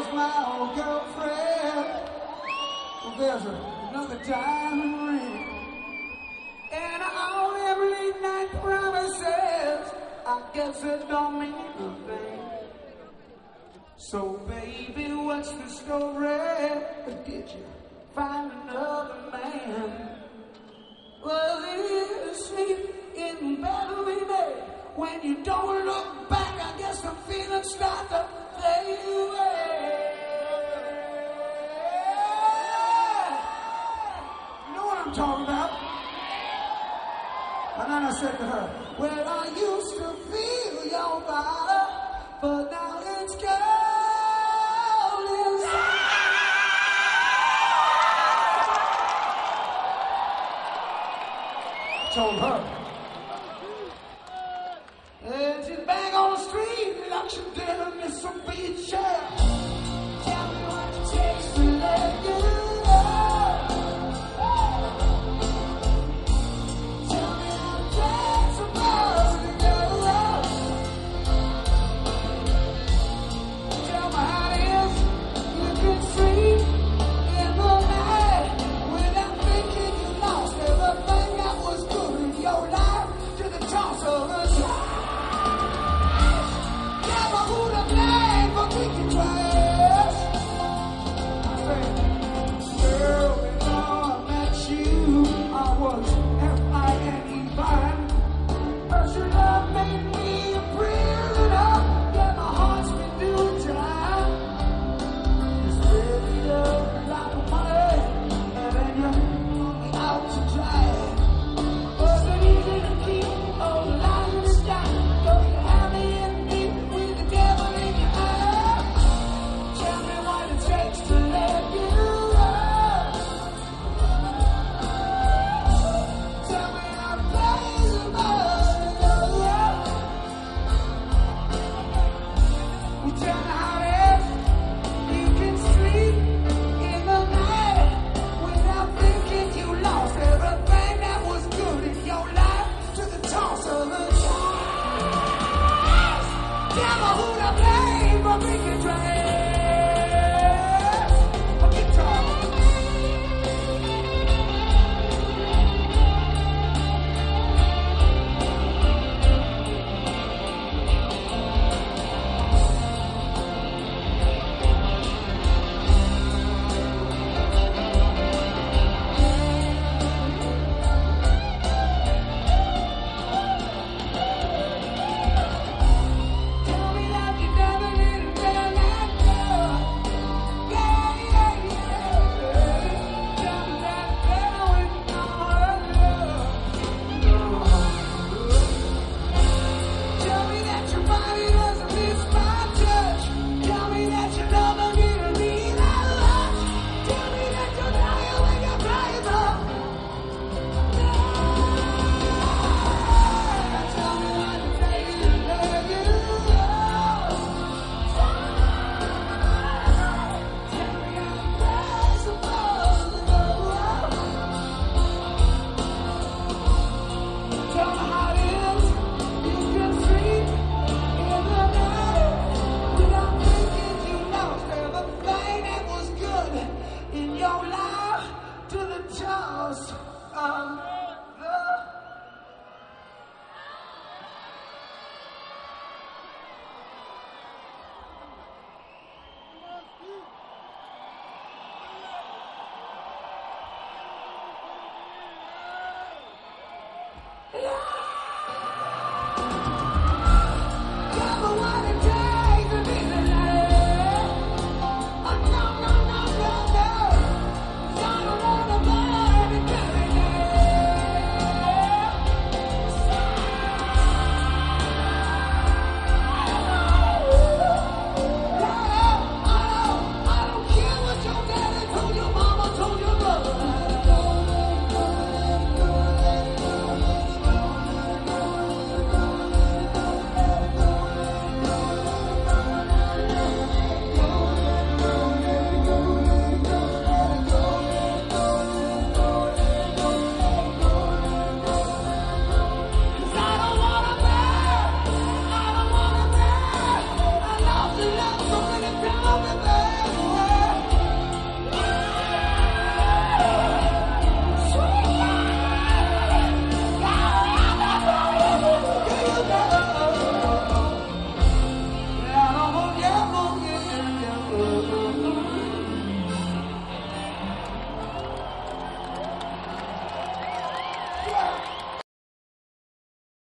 my old girlfriend. Well, there's another diamond ring. And all them late night promises, I guess it don't mean a thing. So baby, what's the story? Did you find another man? Well, it is sleep in bed with me. When you don't look back, I guess the feelings start to fade away. You know what I'm talking about? And then I said to her, well, I used to feel your body, but now it's cold inside. Told her. And she's back on the street like she did in Mississippi Beach.